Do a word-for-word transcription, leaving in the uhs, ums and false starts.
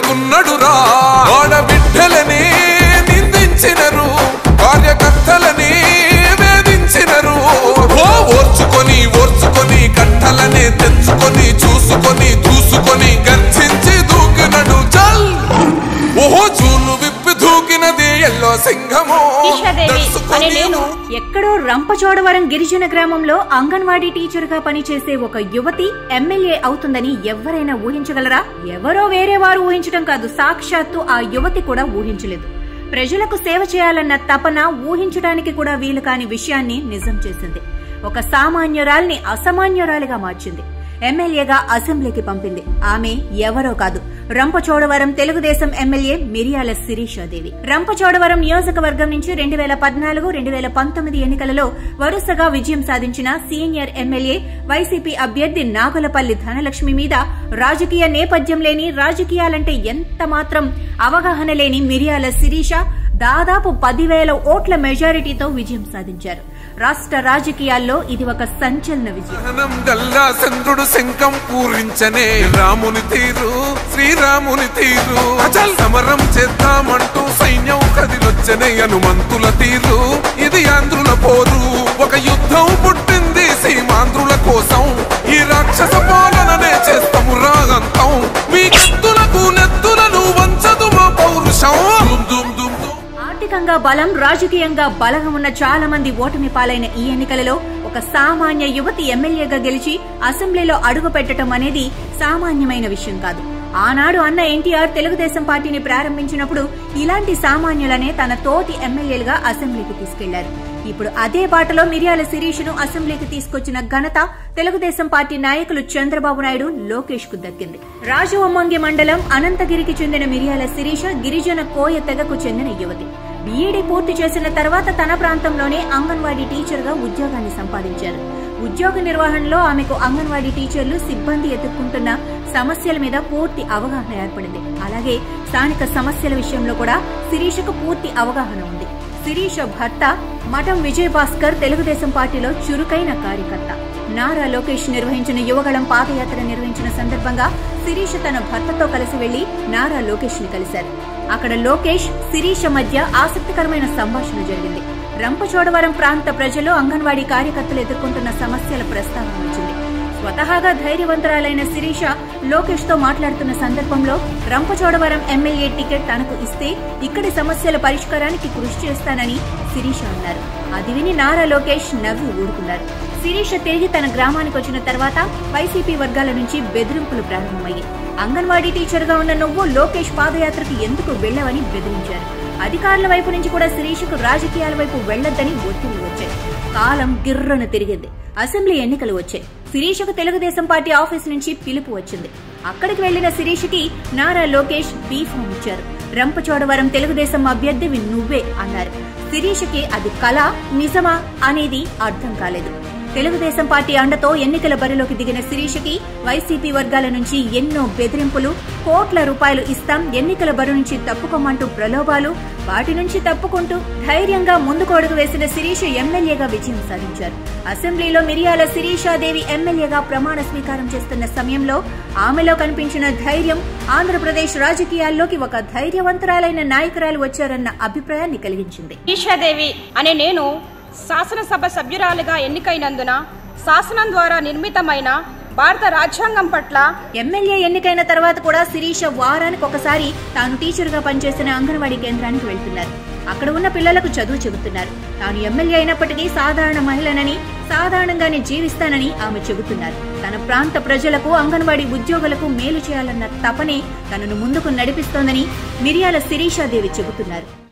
పెడుతున్నాడురా ఆడబిడ్డలని నిందించినరు కార్యకర్తలని వేధించినరు ఓర్చుకొని ఓర్చుకొని కట్టలనే తెంచుకొని చూసుకొని దూసుకొని గర్జించి దూకినడు చల్ ఓహో చూలు విప్పి దూకినది ఎల్లో సింహము. నేను ఎక్కడో రంపచోడవరం గిరిజన గ్రామంలో అంగన్వాడీ టీచర్ గా పనిచేసే ఒక యువతి ఎమ్మెల్యే అవుతుందని ఎవరైనా ఊహించగలరా? ఎవరో వేరే వారు ఊహించడం కాదు, సాక్షాత్తు ఆ యువతి కూడా ఊహించలేదు. ప్రజలకు సేవ చేయాలన్న తపన ఊహించడానికి కూడా వీలు కాని విషయాన్ని నిజం చేసింది. ఒక సామాన్యురాల్ని అసామాన్యురాలిగా మార్చింది. ఎమ్మెల్యేగా అసెంబ్లీకి పంపింది. ఆమె ఎవరో కాదు, రంపచోడవరం తెలుగుదేశం ఎమ్మెల్యే మిరియాల శిరీషాదేవి. రంపచోడవరం నియోజకవర్గం నుంచి రెండు వేల పద్నాలుగు రెండు వేల పంతొమ్మిది ఎన్నికలలో వరుసగా విజయం సాధించిన సీనియర్ ఎమ్మెల్యే వైసీపీ అభ్యర్థి నాగులపల్లి ధనలక్ష్మి మీద రాజకీయ నేపథ్యం లేని, రాజకీయాలంటే ఎంత మాత్రం అవగాహన లేని మిరియాల శిరీష దాదాపు పదివేల ఓట్ల మెజారిటీతో విజయం సాధించారు. రాష్ట్ర రాజకీయాల్లో ఇది ఒక సంచలన విజయం. గల్లా చంద్రుడు శంఖం పూరించనే రాముని తీరు శ్రీరాముని తీరు సమరం చేద్దామంటూ సైన్యం కదిలొచ్చనే హనుమంతుల తీరు ఇది ఆంధ్రుల పోరు. ఒక యుద్ధం పుట్టింది సీమాంధ్రుల కోసం, ఈ రాక్షస పాలననే చేస్తాము రాగంతం. మీ కత్తులకు నెత్తులను వంచదు మా పౌరుషం. ఆర్థికంగా బలం, రాజకీయంగా బలంగా ఉన్న చాలా మంది ఓటమి పాలైన ఈ ఎన్నికలలో ఒక సామాన్య యువతి ఎమ్మెల్యేగా గెలిచి అసెంబ్లీలో అడుగు పెట్టడం అనేది సామాన్యమైన విషయం కాదు. ఆనాడు అన్న ఎన్టీఆర్ తెలుగుదేశం పార్టీని ప్రారంభించినప్పుడు ఇలాంటి సామాన్యులనే తన తోటి ఎమ్మెల్యేలుగా అసెంబ్లీకి తీసుకెళ్లారు. ఇప్పుడు అదే బాటలో మిరియాల శిరీషను అసెంబ్లీకి తీసుకొచ్చిన ఘనత తెలుగుదేశం పార్టీ నాయకులు చంద్రబాబు నాయుడు, లోకేష్ కు దక్కింది. రాజవొమ్మంగి మండలం అనంతగిరికి చెందిన మిరియాల శిరీష గిరిజన కోయ తెగకు చెందిన యువతి. బీఈడీ పూర్తి చేసిన తర్వాత తన ప్రాంతంలోనే అంగన్వాడీ టీచర్ గా ఉద్యోగాన్ని సంపాదించారు. ఉద్యోగ నిర్వహణలో ఆమెకు అంగన్వాడీ టీచర్లు, సిబ్బంది ఎదుర్కొంటున్న సమస్యల మీద పూర్తి అవగాహన ఏర్పడింది. అలాగే స్థానిక సమస్యల విషయంలో కూడా శిరీషకు పూర్తి అవగాహన ఉంది. శిరీష భర్త మఠం విజయ్ భాస్కర్ తెలుగుదేశం పార్టీలో చురుకైన కార్యకర్త. నారా లోకేష్ నిర్వహించిన యువగళం పాదయాత్ర నిర్వహించిన సందర్భంగా శిరీష తన భర్తతో కలిసి వెళ్లి నారా లోకేష్ ని కలిశారు. అక్కడ లోకేష్, శిరీష మధ్య ఆసక్తికరమైన సంభాషణ జరిగింది. రంపచోడవరం ప్రాంత ప్రజలు, అంగన్వాడీ కార్యకర్తలు ఎదుర్కొంటున్న సమస్యల ప్రస్తావన వచ్చింది. స్వతహాగా ధైర్యవంతురాలైన శిరీష లోకేష్ తో మాట్లాడుతున్న సందర్భంలో రంపచోడవరం ఎమ్మెల్యే టికెట్ తనకు ఇస్తే ఇక్కడి సమస్యల పరిష్కారానికి కృషి చేస్తానని శిరీష అన్నారు. అది విని నారా లోకేష్ నవ్వి ఊరుకున్నారు. శిరీష తిరిగి తన గ్రామానికి వచ్చిన తర్వాత వైసీపీ వర్గాల నుంచి బెదిరింపులు ప్రారంభమయ్యాయి. అంగన్వాడీ టీచర్ గా ఉన్న నువ్వు లోకేష్ పాదయాత్రకు ఎందుకు వెళ్లవని బెదిరించారు. అధికారుల వైపు నుంచి కూడా శిరీషకు రాజకీయాల వైపు వెళ్లొద్దని ఒత్తిళ్లు వచ్చాయి. కాలం గిర్రను తిరిగింది. అసెంబ్లీ ఎన్నికలు వచ్చాయి. శిరీషకు తెలుగుదేశం పార్టీ ఆఫీస్ నుంచి పిలుపు వచ్చింది. అక్కడికి వెళ్లిన శిరీషకి నారా లోకేష్ బీ ఫామ్ ఇచ్చారు. రంపచోడవరం తెలుగుదేశం అభ్యర్థివి నువ్వే అన్నారు. శిరీషకి అది కళ, నిజమా అనేది అర్థం కాలేదు. తెలుగుదేశం పార్టీ అండతో ఎన్నికల బరిలోకి దిగిన శిరీషకి వైసీపీ వర్గాల నుంచి ఎన్నో బెదిరింపులు, కోట్ల రూపాయలు ఇస్తాం, ఎన్నికల బరి నుంచి తప్పుకోమంటూ ప్రలోభాలు. వాటి నుంచి తప్పుకుంటూ ధైర్యంగా ముందుకు అడుగు వేసిన శిరీష ఎమ్మెల్యేగా విజయం సాధించారు. అసెంబ్లీలో మిరియాల శిరీషాదేవి ఎమ్మెల్యేగా ప్రమాణ స్వీకారం చేస్తున్న సమయంలో ఆమెలో కనిపించిన ధైర్యం ఆంధ్రప్రదేశ్ రాజకీయాల్లోకి ఒక ధైర్యవంతురాలైన నాయకురాలు వచ్చారన్న అభిప్రాయాన్ని కలిగించింది. శిరీషాదేవి అనే నేను శాసనసభ సభ్యురాలిగా ఎన్నికైనందున శాసనం ద్వారా నిర్మితమైన భారత రాజ్యాంగం పట్ల ఎమ్మెల్యే ఎన్నికైన తర్వాత కూడా శిరీష వారానికి ఒకసారి తాను టీచర్ గా పనిచేసిన అంగన్వాడీ కేంద్రానికి వెళ్తున్నారు. అక్కడ ఉన్న పిల్లలకు చదువు చెబుతున్నారు. తాను ఎమ్మెల్యే అయినప్పటికీ సాధారణ మహిళనని, సాధారణంగానే జీవిస్తానని ఆమె చెబుతున్నారు. తన ప్రాంత ప్రజలకు, అంగన్వాడీ ఉద్యోగులకు మేలు చేయాలన్న తపనే తనను ముందుకు నడిపిస్తోందని మిరియాల శిరీషాదేవి చెబుతున్నారు.